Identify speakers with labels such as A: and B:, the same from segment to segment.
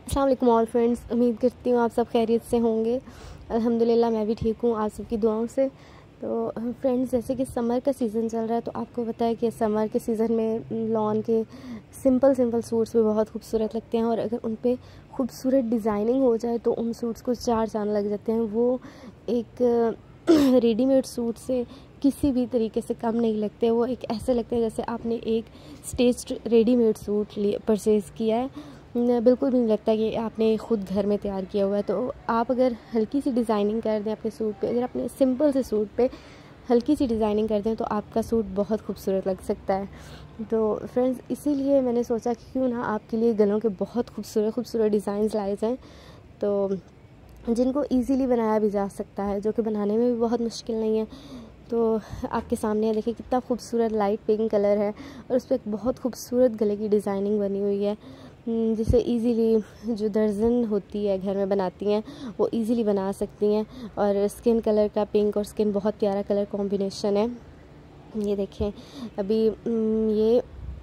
A: अस्सलाम वालेकुम all friends, उम्मीद करती हूँ आप सब खैरियत से होंगे। अल्हम्दुलिल्लाह मैं भी ठीक हूँ आप सबकी दुआओं से। तो फ्रेंड्स, जैसे कि समर का सीज़न चल रहा है तो आपको पता है कि समर के सीज़न में लॉन के सिंपल सूट्स भी बहुत खूबसूरत लगते हैं, और अगर उन पे खूबसूरत डिज़ाइनिंग हो जाए तो उन सूट्स को चार चांद लग जाते हैं। वो एक रेडीमेड सूट से किसी भी तरीके से कम नहीं लगते। वो एक ऐसे लगते हैं जैसे आपने एक स्टेच्ड रेडीमेड सूट परचेज़ किया है। बिल्कुल भी नहीं लगता कि आपने ख़ुद घर में तैयार किया हुआ है। तो आप अगर हल्की सी डिज़ाइनिंग कर दें अपने सूट पे, अगर अपने सिंपल से सूट पे हल्की सी डिज़ाइनिंग कर दें तो आपका सूट बहुत खूबसूरत लग सकता है। तो फ्रेंड्स, इसीलिए मैंने सोचा कि क्यों ना आपके लिए गलों के बहुत खूबसूरत डिज़ाइंस लाए जाएँ, तो जिनको इजीली बनाया भी जा सकता है, जो कि बनाने में भी बहुत मुश्किल नहीं है। तो आपके सामने देखिए कितना खूबसूरत लाइट पिंक कलर है, और उस पर एक बहुत खूबसूरत गले की डिज़ाइनिंग बनी हुई है, जिसे इजीली जो दर्जन होती है घर में बनाती हैं वो इजीली बना सकती हैं। और स्किन कलर का पिंक और स्किन बहुत प्यारा कलर कॉम्बिनेशन है। ये देखें अभी ये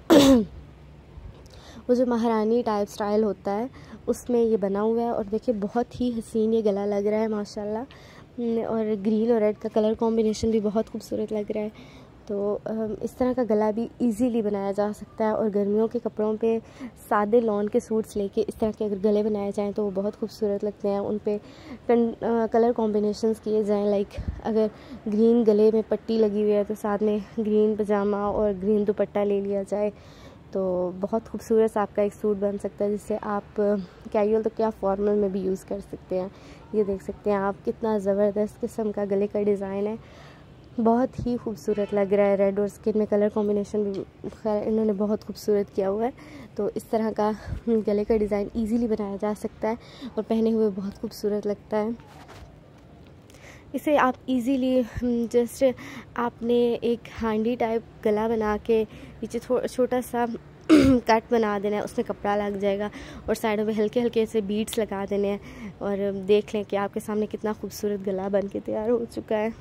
A: वो जो महारानी टाइप स्टाइल होता है उसमें ये बना हुआ है, और देखिए बहुत ही हसीन ये गला लग रहा है माशाल्लाह। और ग्रीन और रेड का कलर कॉम्बिनेशन भी बहुत खूबसूरत लग रहा है। तो इस तरह का गला भी इजीली बनाया जा सकता है, और गर्मियों के कपड़ों पे सादे लॉन के सूट्स लेके इस तरह के अगर गले बनाए जाएँ तो वो बहुत खूबसूरत लगते हैं। उन पे कलर कॉम्बिनेशंस किए जाएँ, लाइक अगर ग्रीन गले में पट्टी लगी हुई है तो साथ में ग्रीन पजामा और ग्रीन दुपट्टा ले लिया जाए तो बहुत खूबसूरत सा आपका एक सूट बन सकता है, जिससे आप कैजुअल तो क्या फॉर्मल में भी यूज़ कर सकते हैं। ये देख सकते हैं आप कितना ज़बरदस्त किस्म का गले का डिज़ाइन है, बहुत ही खूबसूरत लग रहा है। रेड और स्किन में कलर कॉम्बिनेशन भी खैर इन्होंने बहुत खूबसूरत किया हुआ है। तो इस तरह का गले का डिज़ाइन इजीली बनाया जा सकता है और पहने हुए बहुत खूबसूरत लगता है। इसे आप इजीली जस्ट आपने एक हांडी टाइप गला बना के नीचे छोटा सा कट बना देना है, उसमें कपड़ा लग जाएगा और साइडों में हल्के हल्के से बीड्स लगा देने हैं, और देख लें कि आपके सामने कितना खूबसूरत गला बन के तैयार हो चुका है।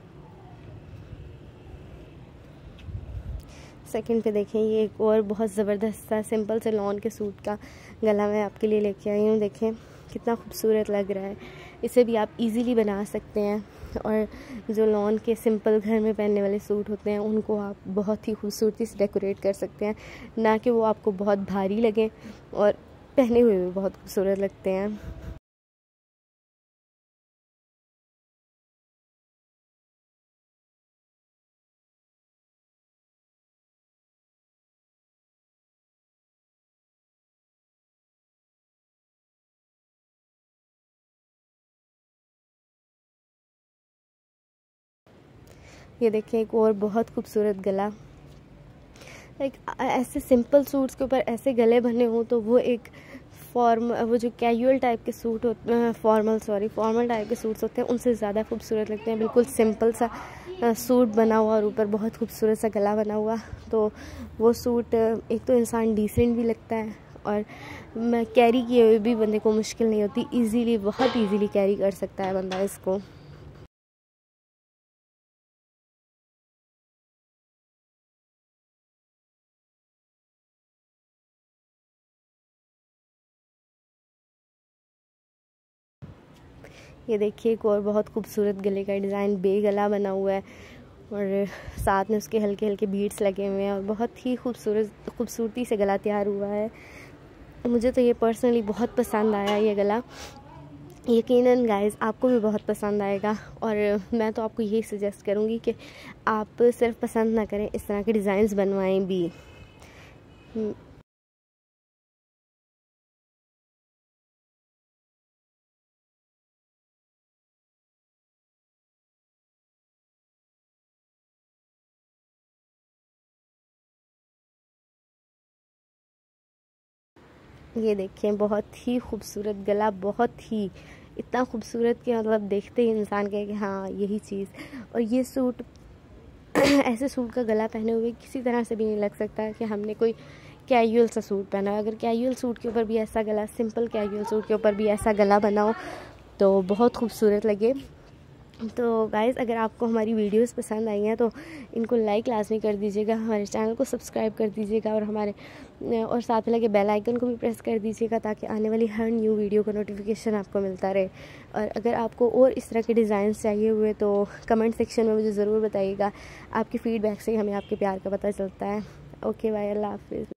A: सेकंड पे देखें, ये एक और बहुत ज़बरदस्त सा सिंपल से लॉन के सूट का गला मैं आपके लिए लेके आई हूँ। देखें कितना खूबसूरत लग रहा है। इसे भी आप इजीली बना सकते हैं, और जो लॉन के सिंपल घर में पहनने वाले सूट होते हैं उनको आप बहुत ही खूबसूरती से डेकोरेट कर सकते हैं, ना कि वो आपको बहुत भारी लगें, और पहने हुए भी बहुत खूबसूरत लगते हैं। ये देखें एक और बहुत खूबसूरत गला। लाइक ऐसे सिंपल सूट्स के ऊपर ऐसे गले बने हों तो वो एक वो जो कैजुअल टाइप के सूट होते हैं, फॉर्मल टाइप के सूट्स होते हैं उनसे ज़्यादा खूबसूरत लगते हैं। बिल्कुल सिंपल सा सूट बना हुआ और ऊपर बहुत खूबसूरत सा गला बना हुआ, तो वो सूट एक तो इंसान डिसेंट भी लगता है, और कैरी किए हुए भी बंदे को मुश्किल नहीं होती, बहुत ईजीली कैरी कर सकता है बंदा इसको। ये देखिए एक और बहुत खूबसूरत गले का डिज़ाइन, बे गला बना हुआ है, और साथ में उसके हल्के हल्के बीड्स लगे हुए हैं, और बहुत ही खूबसूरती से गला तैयार हुआ है। मुझे तो ये पर्सनली बहुत पसंद आया ये गला। यकीनन गाइस आपको भी बहुत पसंद आएगा, और मैं तो आपको यही सजेस्ट करूँगी कि आप सिर्फ पसंद ना करें, इस तरह के डिज़ाइंस बनवाएं भी। ये देखें बहुत ही खूबसूरत गला, बहुत ही इतना खूबसूरत कि मतलब देखते ही इंसान कहे कि हाँ यही चीज़। और ये सूट ऐसे सूट का गला पहने हुए किसी तरह से भी नहीं लग सकता कि हमने कोई कैजुअल सा सूट पहना है। अगर कैजुअल सूट के ऊपर भी ऐसा गला, सिंपल कैजुअल सूट के ऊपर भी ऐसा गला बनाओ तो बहुत खूबसूरत लगे। तो गाइज़, अगर आपको हमारी वीडियोस पसंद आई हैं तो इनको लाइक लाजमी कर दीजिएगा, हमारे चैनल को सब्सक्राइब कर दीजिएगा और साथ में लगे बेल आइकन को भी प्रेस कर दीजिएगा ताकि आने वाली हर न्यू वीडियो का नोटिफिकेशन आपको मिलता रहे। और अगर आपको और इस तरह के डिज़ाइंस चाहिए हुए तो कमेंट सेक्शन में मुझे ज़रूर बताइएगा। आपकी फ़ीडबैक से हमें आपके प्यार का पता चलता है। ओके बाय, अल्लाह हाफ़िज़।